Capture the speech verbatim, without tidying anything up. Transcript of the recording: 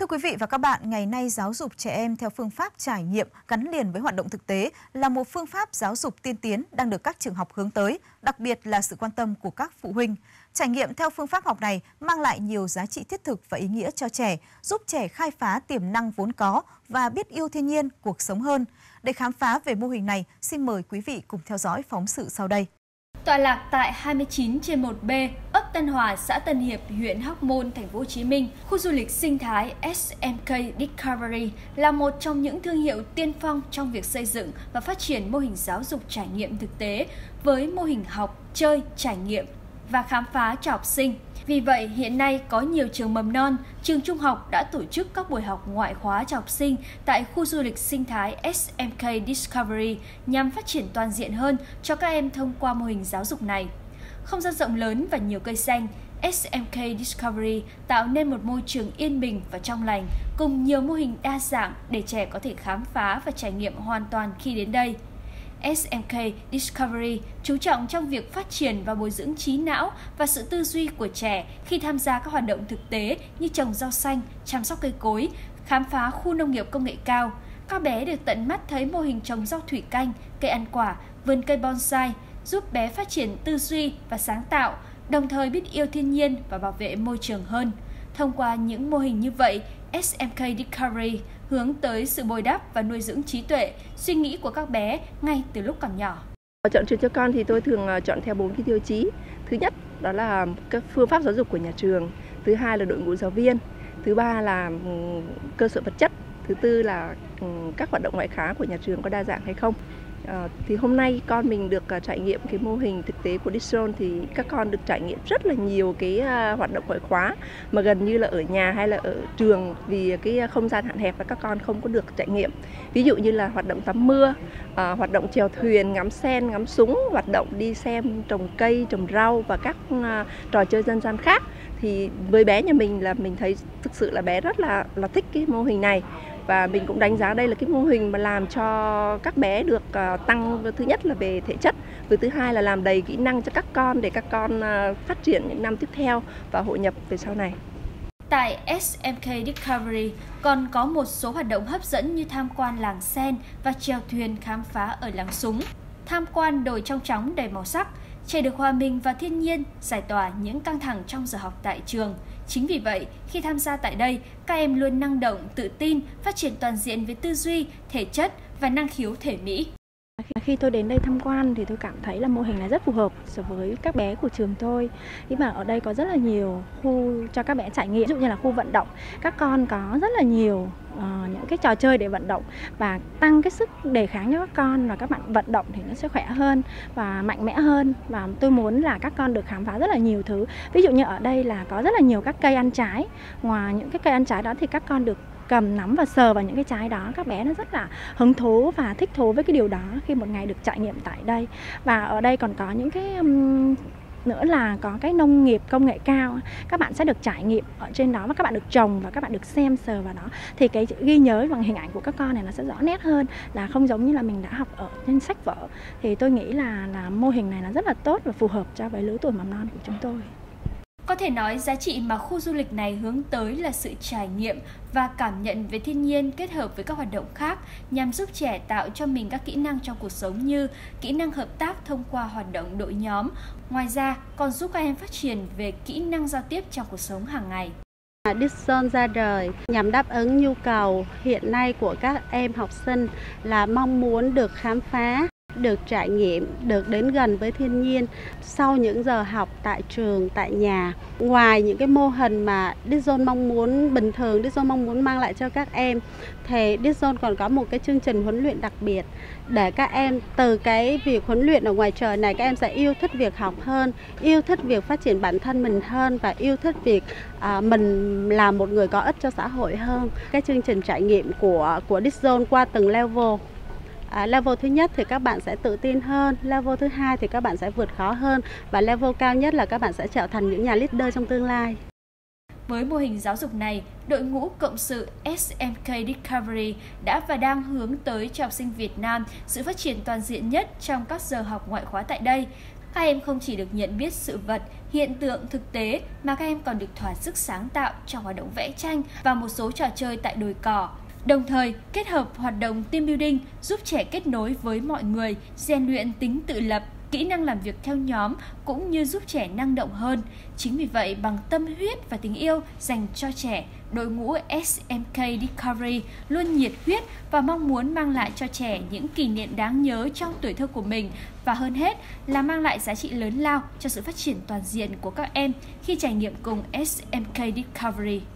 Thưa quý vị và các bạn, ngày nay giáo dục trẻ em theo phương pháp trải nghiệm gắn liền với hoạt động thực tế là một phương pháp giáo dục tiên tiến đang được các trường học hướng tới, đặc biệt là sự quan tâm của các phụ huynh. Trải nghiệm theo phương pháp học này mang lại nhiều giá trị thiết thực và ý nghĩa cho trẻ, giúp trẻ khai phá tiềm năng vốn có và biết yêu thiên nhiên, cuộc sống hơn. Để khám phá về mô hình này, xin mời quý vị cùng theo dõi phóng sự sau đây. Tọa lạc tại hai mươi chín trên một B, ấp Tân Hòa, xã Tân Hiệp, huyện Hóc Môn, thành phố Hồ Chí Minh, khu du lịch sinh thái ét em ca Discovery là một trong những thương hiệu tiên phong trong việc xây dựng và phát triển mô hình giáo dục trải nghiệm thực tế với mô hình học, chơi, trải nghiệm và khám phá cho học sinh. Vì vậy, hiện nay có nhiều trường mầm non, trường trung học đã tổ chức các buổi học ngoại khóa cho học sinh tại khu du lịch sinh thái ét em ca Discovery nhằm phát triển toàn diện hơn cho các em thông qua mô hình giáo dục này. Không gian rộng lớn và nhiều cây xanh, ét em ca Discovery tạo nên một môi trường yên bình và trong lành cùng nhiều mô hình đa dạng để trẻ có thể khám phá và trải nghiệm hoàn toàn khi đến đây. ét em ca Discovery chú trọng trong việc phát triển và bồi dưỡng trí não và sự tư duy của trẻ khi tham gia các hoạt động thực tế như trồng rau xanh, chăm sóc cây cối, khám phá khu nông nghiệp công nghệ cao. Các bé được tận mắt thấy mô hình trồng rau thủy canh, cây ăn quả, vườn cây bonsai, giúp bé phát triển tư duy và sáng tạo, đồng thời biết yêu thiên nhiên và bảo vệ môi trường hơn. Thông qua những mô hình như vậy, ét em ca Discovery hướng tới sự bồi đắp và nuôi dưỡng trí tuệ, suy nghĩ của các bé ngay từ lúc còn nhỏ. Chọn trường cho con thì tôi thường chọn theo bốn cái tiêu chí. Thứ nhất đó là các phương pháp giáo dục của nhà trường, thứ hai là đội ngũ giáo viên, thứ ba là cơ sở vật chất, thứ tư là các hoạt động ngoại khóa của nhà trường có đa dạng hay không. À, thì hôm nay con mình được uh, trải nghiệm cái mô hình thực tế của DISZone thì các con được trải nghiệm rất là nhiều cái uh, hoạt động ngoại khóa mà gần như là ở nhà hay là ở trường vì cái không gian hạn hẹp và các con không có được trải nghiệm. Ví dụ như là hoạt động tắm mưa, uh, hoạt động chèo thuyền, ngắm sen, ngắm súng, hoạt động đi xem trồng cây, trồng rau và các uh, trò chơi dân gian khác. Thì với bé nhà mình là mình thấy thực sự là bé rất là là thích cái mô hình này. Và mình cũng đánh giá đây là cái mô hình mà làm cho các bé được uh, tăng, thứ nhất là về thể chất, và thứ hai là làm đầy kỹ năng cho các con để các con uh, phát triển những năm tiếp theo và hội nhập về sau này. Tại ét em ca Discovery còn có một số hoạt động hấp dẫn như tham quan làng sen và chèo thuyền khám phá ở làng Súng, tham quan đồi trong tróng đầy màu sắc, trẻ được hòa mình vào thiên nhiên, giải tỏa những căng thẳng trong giờ học tại trường. Chính vì vậy, khi tham gia tại đây, các em luôn năng động, tự tin, phát triển toàn diện về tư duy, thể chất và năng khiếu thể mỹ. Khi tôi đến đây tham quan thì tôi cảm thấy là mô hình này rất phù hợp với các bé của trường tôi. Khi mà ở đây có rất là nhiều khu cho các bé trải nghiệm, ví dụ như là khu vận động. Các con có rất là nhiều uh, những cái trò chơi để vận động và tăng cái sức đề kháng cho các con, và các bạn vận động thì nó sẽ khỏe hơn và mạnh mẽ hơn. Và tôi muốn là các con được khám phá rất là nhiều thứ. Ví dụ như ở đây là có rất là nhiều các cây ăn trái. Ngoài những cái cây ăn trái đó thì các con được cầm nắm và sờ vào những cái trái đó. Các bé nó rất là hứng thú và thích thú với cái điều đó khi một ngày được trải nghiệm tại đây. Và ở đây còn có những cái um, nữa là có cái nông nghiệp công nghệ cao. Các bạn sẽ được trải nghiệm ở trên đó và các bạn được trồng và các bạn được xem sờ vào đó. Thì cái ghi nhớ bằng hình ảnh của các con này nó sẽ rõ nét hơn, là không giống như là mình đã học ở trên sách vở. Thì tôi nghĩ là, là mô hình này là rất là tốt và phù hợp cho với lứa tuổi mầm non của chúng tôi. Có thể nói giá trị mà khu du lịch này hướng tới là sự trải nghiệm và cảm nhận về thiên nhiên kết hợp với các hoạt động khác nhằm giúp trẻ tạo cho mình các kỹ năng trong cuộc sống như kỹ năng hợp tác thông qua hoạt động đội nhóm. Ngoài ra, còn giúp các em phát triển về kỹ năng giao tiếp trong cuộc sống hàng ngày. DISZone ra đời nhằm đáp ứng nhu cầu hiện nay của các em học sinh là mong muốn được khám phá, được trải nghiệm, được đến gần với thiên nhiên sau những giờ học tại trường, tại nhà. Ngoài những cái mô hình mà DISZone mong muốn bình thường, DISZone mong muốn mang lại cho các em, thì DISZone còn có một cái chương trình huấn luyện đặc biệt để các em từ cái việc huấn luyện ở ngoài trời này, các em sẽ yêu thích việc học hơn, yêu thích việc phát triển bản thân mình hơn và yêu thích việc à, mình là một người có ích cho xã hội hơn. Cái chương trình trải nghiệm của của DISZone qua từng level. À, level thứ nhất thì các bạn sẽ tự tin hơn, level thứ hai thì các bạn sẽ vượt khó hơn, và level cao nhất là các bạn sẽ trở thành những nhà leader trong tương lai. Với mô hình giáo dục này, đội ngũ cộng sự ét em ca Discovery đã và đang hướng tới cho học sinh Việt Nam sự phát triển toàn diện nhất trong các giờ học ngoại khóa tại đây. Các em không chỉ được nhận biết sự vật, hiện tượng thực tế mà các em còn được thỏa sức sáng tạo trong hoạt động vẽ tranh và một số trò chơi tại đồi cỏ. Đồng thời, kết hợp hoạt động team building giúp trẻ kết nối với mọi người, rèn luyện tính tự lập, kỹ năng làm việc theo nhóm cũng như giúp trẻ năng động hơn. Chính vì vậy, bằng tâm huyết và tình yêu dành cho trẻ, đội ngũ ét em ca Discovery luôn nhiệt huyết và mong muốn mang lại cho trẻ những kỷ niệm đáng nhớ trong tuổi thơ của mình và hơn hết là mang lại giá trị lớn lao cho sự phát triển toàn diện của các em khi trải nghiệm cùng ét em ca Discovery.